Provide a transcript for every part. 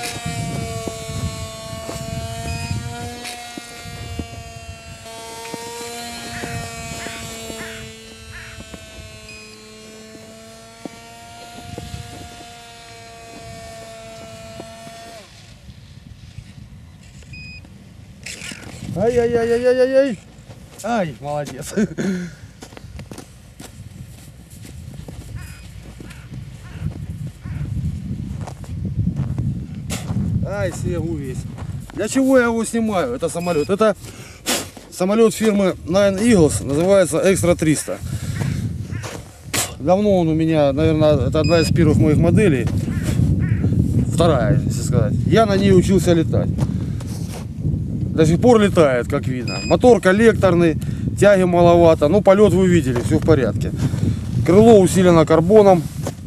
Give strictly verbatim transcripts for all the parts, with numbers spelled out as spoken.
Ай-яй-яй-яй-яй-яй. Ай, молодец. Ай, снегу весь. Для чего я его снимаю? Это самолет. Это самолет фирмы Nine Eagles, называется Экстра триста. Давно он у меня, наверное, это одна из первых моих моделей. Вторая, если сказать. Я на ней учился летать. До сих пор летает, как видно. Мотор коллекторный, тяги маловато. Ну, полет вы видели, все в порядке. Крыло усилено карбоном.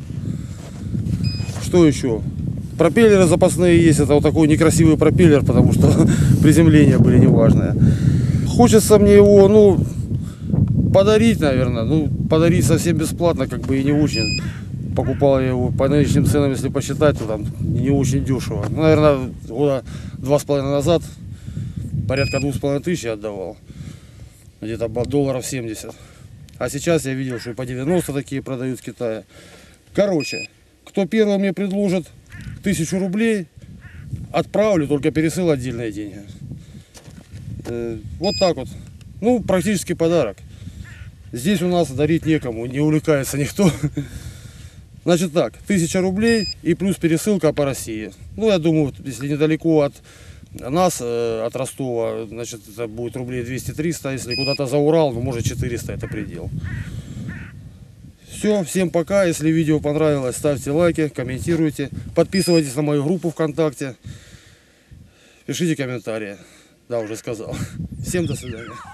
Что еще? Пропеллеры запасные есть. Это вот такой некрасивый пропеллер, потому что приземления были неважные. Хочется мне его, ну, подарить, наверное. Ну, подарить совсем бесплатно, как бы и не очень. Покупал я его по нынешним ценам, если посчитать, то там не очень дешево. Ну, наверное, года два с половиной назад порядка двух с половиной тысяч я отдавал. Где-то долларов семьдесят. А сейчас я видел, что и по девяносто такие продают в Китае. Короче, кто первый мне предложит тысячу рублей, отправлю, только пересыл отдельные деньги. Э, вот так вот. Ну, практически подарок. Здесь у нас дарить некому, не увлекается никто. Значит так, тысяча рублей и плюс пересылка по России. Ну, я думаю, если недалеко от нас, от Ростова, значит, это будет рублей двести-триста. Если куда-то за Урал, ну, может, четыреста, это предел. Все, всем пока. Если видео понравилось, ставьте лайки, комментируйте. Подписывайтесь на мою группу ВКонтакте. Пишите комментарии. Да, уже сказал. Всем до свидания.